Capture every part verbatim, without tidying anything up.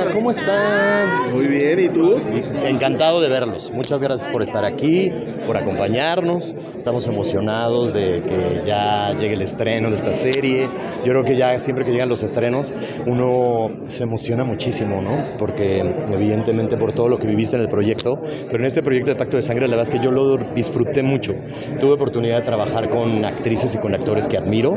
¿Cómo están? Muy bien, ¿y tú? Encantado de verlos. Muchas gracias por estar aquí, por acompañarnos. Estamos emocionados de que ya llegue el estreno de esta serie. Yo creo que ya siempre que llegan los estrenos, uno se emociona muchísimo, ¿no? Porque evidentemente por todo lo que viviste en el proyecto, pero en este proyecto de Pacto de Sangre, la verdad es que yo lo disfruté mucho. Tuve oportunidad de trabajar con actrices y con actores que admiro,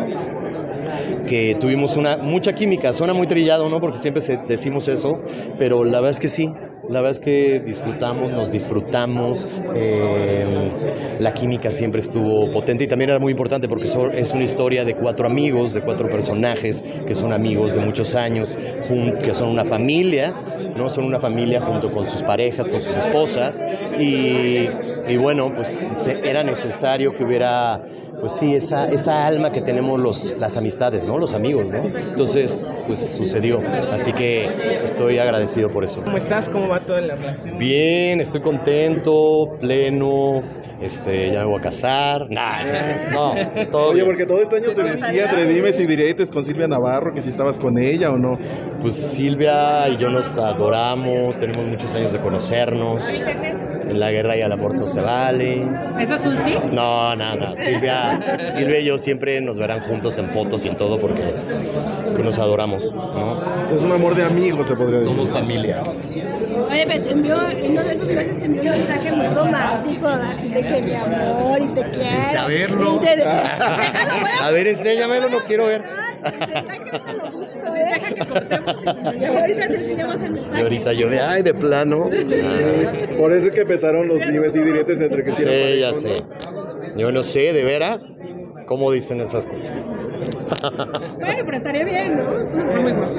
que tuvimos una mucha química. Suena muy trillado, ¿no? Porque siempre se, decimos eso, pero la verdad es que sí. La verdad es que disfrutamos, nos disfrutamos, eh, la química siempre estuvo potente y también era muy importante porque so, es una historia de cuatro amigos, de cuatro personajes que son amigos de muchos años, que son una familia, ¿no? Son una familia junto con sus parejas, con sus esposas y, y bueno, pues se, era necesario que hubiera, pues sí, esa, esa alma que tenemos los, las amistades, ¿no? Los amigos, ¿no? Entonces, pues sucedió, así que estoy agradecido por eso. ¿Cómo estás? ¿Cómo va todo en la relación? Bien, estoy contento, pleno, este, ya me voy a casar. Nah, no, todo Oye, bien. porque todo este año se decía entre dimes y diretes con Silvia Navarro, que si estabas con ella o no. Pues Silvia y yo nos adoramos, tenemos muchos años de conocernos. En la guerra y al amor todo se vale. ¿Eso es un sí? No, nada. Silvia, Silvia y yo siempre nos verán juntos en fotos y en todo porque pues, nos adoramos, ¿no? Es un amor de amigos, se podría decir. Somos familia. Oye, me te envió, en uno de esos meses te envió un mensaje muy romántico, así de que mi amor y te quiero. Sin saberlo. Y te- Déjalo, voy A ver, enséñamelo, no quiero ver. Deja que lo busco, ¿eh? Deja que cortemos y ahorita te enseñamos el mensaje. Y ahorita yo de, ay, de plano. Ah, Por eso es que empezaron los dimes y diretes entre que si era sí, ya pareja, sé. ¿no? Yo no sé, ¿de veras? ¿Cómo dicen esas cosas? Bueno, pero estaría bien, ¿no? Es una muy buena.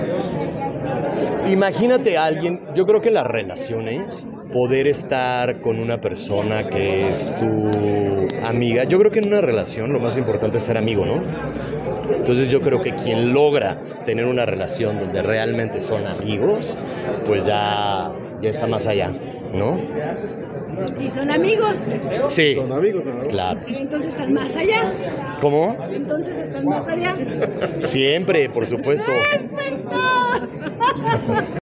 Imagínate a alguien, yo creo que las relaciones, poder estar con una persona que es tu amiga, yo creo que en una relación lo más importante es ser amigo, ¿no? Entonces yo creo que quien logra tener una relación donde realmente son amigos, pues ya, ya está más allá, ¿no? Y son amigos. Sí, Son amigos, ¿no? claro. Entonces están más allá. ¿Cómo? Entonces están más allá. Siempre, por supuesto. ¡Eso es todo!